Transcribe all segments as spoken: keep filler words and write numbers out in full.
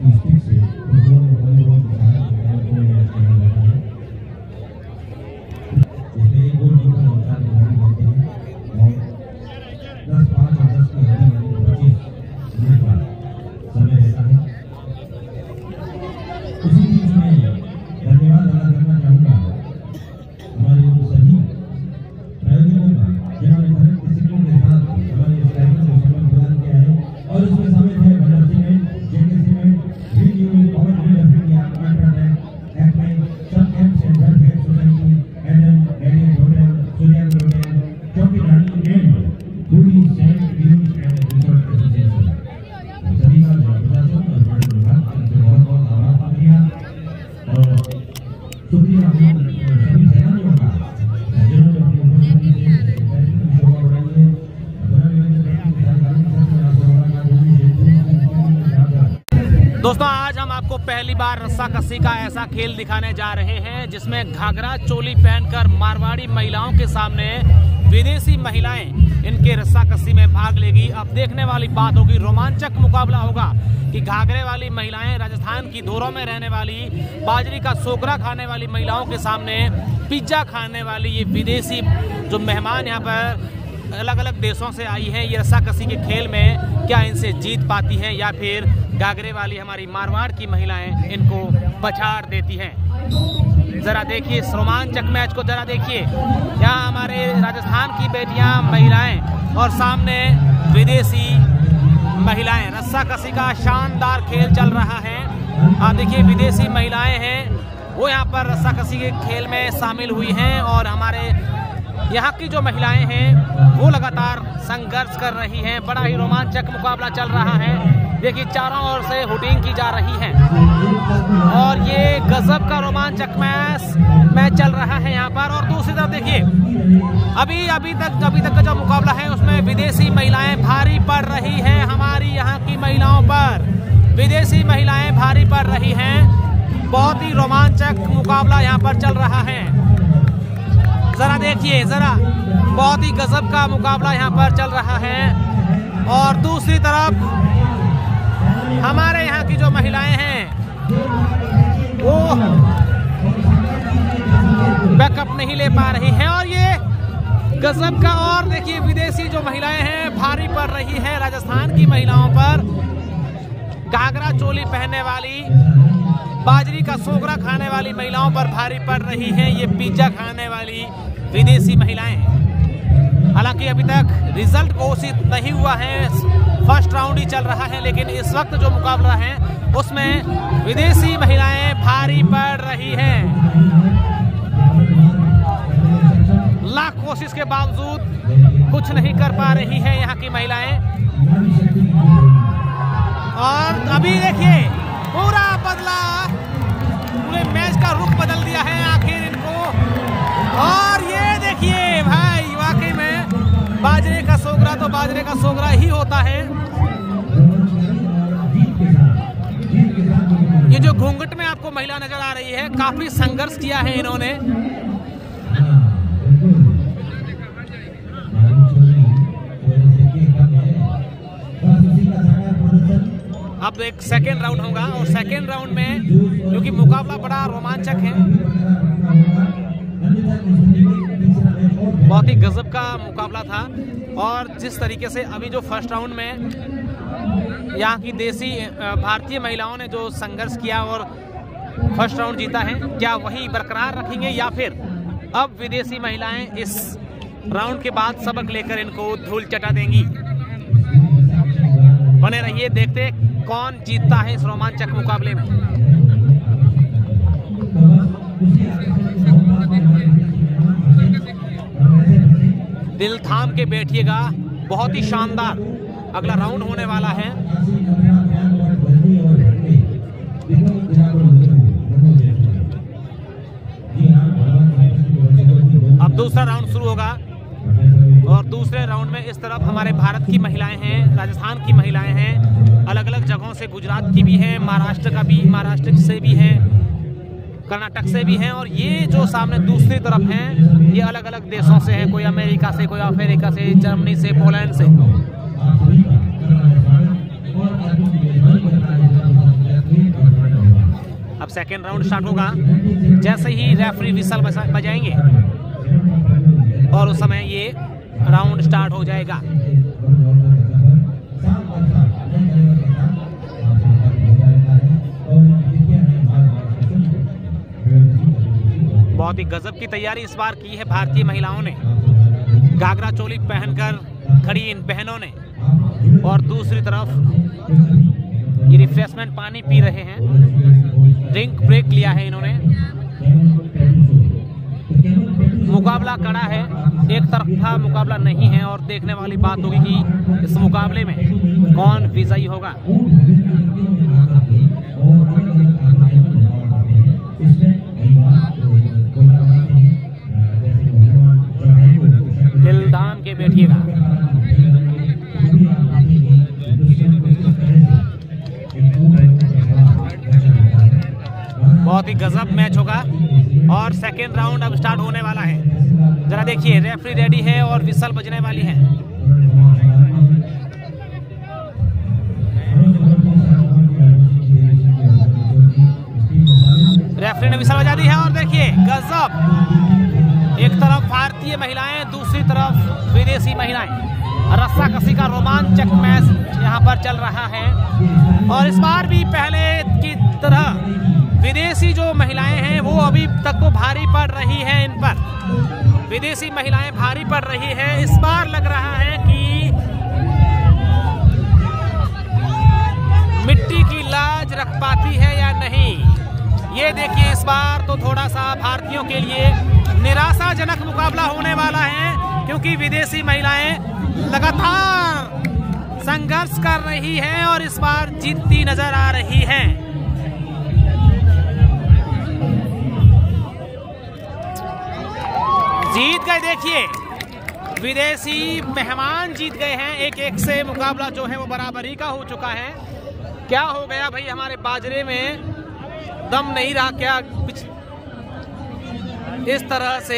दोस्तों आज हम आपको पहली बार रस्सा कस्सी का ऐसा खेल दिखाने जा रहे हैं जिसमें घाघरा चोली पहनकर मारवाड़ी महिलाओं के सामने विदेशी महिलाएं इनके रस्सा कस्सी में भाग लेगी। अब देखने वाली बात होगी, रोमांचक मुकाबला होगा कि घाघरे वाली महिलाएं राजस्थान की धोरों में रहने वाली बाजरी का सोकरा खाने वाली महिलाओं के सामने पिज्जा खाने वाली ये विदेशी जो मेहमान यहाँ पर अलग अलग देशों से आई हैं, ये रस्सा कस्सी के खेल में क्या इनसे जीत पाती हैं या फिर घाघरे वाली हमारी मारवाड़ की महिलाएं इनको पछाड़ देती हैं। जरा देखिए इस रोमांचक मैच को, जरा देखिए यहाँ हमारे राजस्थान की बेटियां महिलाएं और सामने विदेशी महिलाएं। रस्सा कस्सी का शानदार खेल चल रहा है। आप देखिए विदेशी महिलाएं हैं वो यहाँ पर रस्सा कस्सी के खेल में शामिल हुई हैं और हमारे यहाँ की जो महिलाएं हैं वो लगातार संघर्ष कर रही हैं। बड़ा ही रोमांचक मुकाबला चल रहा है। देखिए चारों ओर से हुटिंग की जा रही है और ये गजब का रोमांचक मैच मैच चल रहा है यहाँ पर। और दूसरी तरफ देखिए अभी अभी तक अभी तक का जो मुकाबला है उसमें विदेशी महिलाएं भारी पड़ रही हैं। हमारी यहाँ की महिलाओं पर विदेशी महिलाएं भारी पड़ रही हैं। बहुत ही रोमांचक मुकाबला यहाँ पर चल रहा है। जरा देखिए, जरा बहुत ही गजब का मुकाबला यहाँ पर चल रहा है। और दूसरी तरफ हमारे यहाँ की जो महिलाएं हैं वो बैकअप नहीं ले पा रही हैं और ये गजब का। और देखिए विदेशी जो महिलाएं हैं भारी पड़ रही हैं राजस्थान की महिलाओं पर। घाघरा चोली पहनने वाली बाजरी का सोगरा खाने वाली महिलाओं पर भारी पड़ रही हैं ये पिज्जा खाने वाली विदेशी महिलाएं। हालांकि अभी तक रिजल्ट घोषित नहीं हुआ है, फर्स्ट राउंड ही चल रहा है, लेकिन इस वक्त जो मुकाबला है उसमें विदेशी महिलाएं भारी पड़ रही हैं। लाख कोशिश के बावजूद कुछ नहीं कर पा रही है यहाँ की महिलाएं। और अभी देखिए पूरा बदला, पूरे मैच का रुख बदल दिया है आखिर इनको। और ये देखिए भाई वाकई में बाजरे का सोगरा तो बाजरे का सोगरा ही होता है। ये जो घूंघट में आपको महिला नजर आ रही है काफी संघर्ष किया है इन्होंने। अब एक सेकेंड राउंड होगा और सेकेंड राउंड में क्योंकि मुकाबला बड़ा रोमांचक है, बहुत ही गजब का मुकाबला था। और जिस तरीके से अभी जो फर्स्ट राउंड में यहाँ की देसी भारतीय महिलाओं ने जो संघर्ष किया और फर्स्ट राउंड जीता है, क्या वही बरकरार रखेंगे या फिर अब विदेशी महिलाएं इस राउंड के बाद सबक लेकर इनको धूल चटा देंगी। बने रहिए, देखते कौन जीतता है इस रोमांचक मुकाबले में। दिल थाम के बैठिएगा, बहुत ही शानदार अगला राउंड होने वाला है। अब दूसरा राउंड शुरू होगा और दूसरे राउंड में इस तरफ हमारे भारत की महिलाएं हैं, राजस्थान की महिलाएं हैं, अलग अलग जगहों से, गुजरात की भी हैं, महाराष्ट्र का भी महाराष्ट्र से भी हैं, कर्नाटक से भी हैं। और ये जो सामने दूसरी तरफ हैं ये अलग अलग देशों से हैं, कोई अमेरिका से, कोई अफ्रीका से, जर्मनी से, पोलैंड से। अब सेकेंड राउंड स्टार्ट होगा। जैसे ही रेफरी विसल बजाएंगे और उस समय ये राउंड स्टार्ट हो जाएगा। बहुत ही गजब की तैयारी इस बार की है भारतीय महिलाओं ने। घाघरा चोली पहनकर खड़ी इन बहनों ने, और दूसरी तरफ ये रिफ्रेशमेंट पानी पी रहे हैं, ड्रिंक ब्रेक लिया है इन्होंने। मुकाबला कड़ा है, एक तरफा मुकाबला नहीं है, और देखने वाली बात होगी कि इस मुकाबले में कौन विजयी होगा। दिल दाम के बैठिएगा। बहुत ही गजब मैच होगा और सेकेंड राउंड अब स्टार्ट होने वाला है। जरा देखिए, रेफरी रेडी है और विसल बजने वाली है। रेफरी ने विसल बजा दी है और देखिए गजब, एक तरफ भारतीय महिलाएं, दूसरी तरफ विदेशी महिलाएं। रस्सा कसी का रोमांचक मैच यहां पर चल रहा है, और इस बार भी पहले की तरह विदेशी जो महिलाएं हैं वो अभी तक तो भारी पड़ रही हैं। इन पर विदेशी महिलाएं भारी पड़ रही हैं। इस बार लग रहा है कि मिट्टी की लाज रख पाती है या नहीं। ये देखिए, इस बार तो थोड़ा सा भारतीयों के लिए निराशाजनक मुकाबला होने वाला है, क्योंकि विदेशी महिलाएं लगातार संघर्ष कर रही हैं और इस बार जीतती नजर आ रही हैं। जीत गए, देखिए विदेशी मेहमान जीत गए हैं। एक एक से मुकाबला जो है वो बराबरी का हो चुका है। क्या हो गया भाई, हमारे बाजरे में दम नहीं रहा क्या? इस तरह से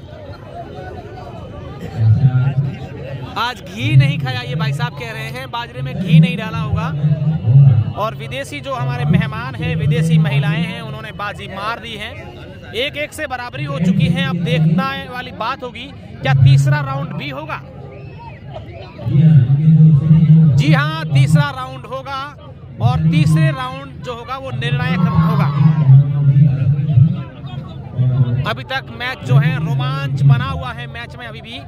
आज घी नहीं खाया, ये भाई साहब कह रहे हैं, बाजरे में घी नहीं डाला होगा। और विदेशी जो हमारे मेहमान हैं, विदेशी महिलाएं हैं, उन्होंने बाजी मार दी है। एक एक से बराबरी हो चुकी है। अब देखना वाली बात होगी क्या तीसरा राउंड भी होगा। जी हाँ, तीसरा राउंड होगा, और तीसरे राउंड जो होगा वो निर्णायक होगा। अभी तक मैच जो है रोमांच बना हुआ है मैच में अभी भी।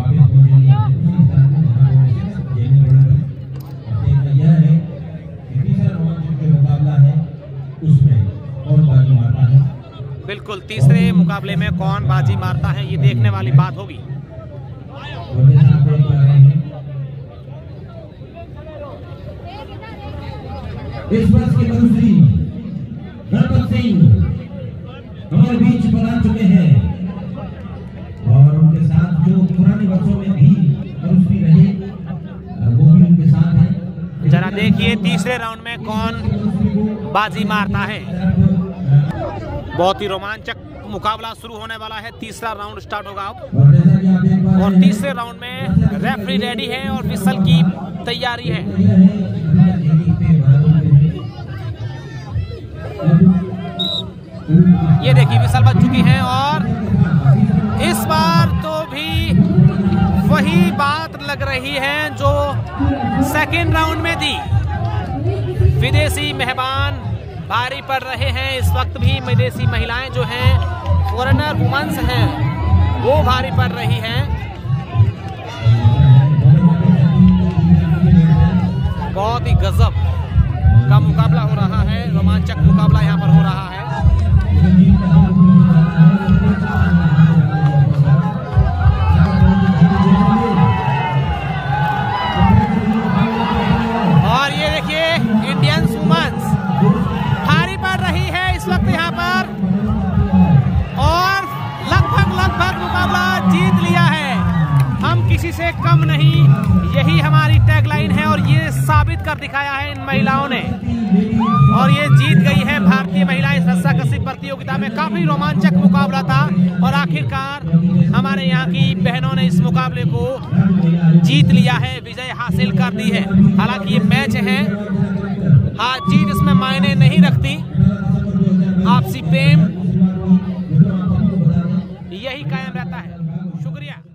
बिल्कुल, तीसरे मुकाबले में कौन बाजी मारता है ये देखने वाली बात होगी। इस वर्ष के मंत्री गणपत सिंह हमारे बीच पर आ चुके हैं, और उनके साथ जो पुराने वर्षों में भी भी रहे वो भी उनके साथ हैं। जरा देखिए तीसरे राउंड में कौन बाजी मारता है। बहुत ही रोमांचक मुकाबला शुरू होने वाला है। तीसरा राउंड स्टार्ट होगा अब, और तीसरे राउंड में रेफरी रेडी है और विसल की तैयारी है। ये देखिए विसल बज चुकी है, और इस बार तो भी वही बात लग रही है जो सेकेंड राउंड में थी। विदेशी मेहमान भारी पड़ रहे हैं। इस वक्त भी विदेशी महिलाएं जो हैं, फॉरेनर वुमेन्स हैं, वो भारी पड़ रही हैं। बहुत ही गजब का मुकाबला हो रहा है, रोमांचक मुकाबला यहाँ पर हो रहा है। और ये देखिए इंडियन वुमेन्स भारी पड़ रही है इस वक्त यहाँ पर, और लगभग लगभग मुकाबला जीत लिया है। हम किसी से कम नहीं, यही हमारी टैगलाइन है, और ये साबित कर दिखाया है इन महिलाओं ने। और ये जीत गई है भारतीय महिलाएं इस रस्साकशी प्रतियोगिता में। काफी रोमांचक मुकाबला था, और आखिरकार हमारे यहाँ की बहनों ने इस मुकाबले को जीत लिया है, विजय हासिल कर दी है। हालांकि ये मैच है, हार जीत इसमें मायने नहीं रखती, शुरुआत हुई, आप सभी को बता दें यही कायम रहता है। शुक्रिया।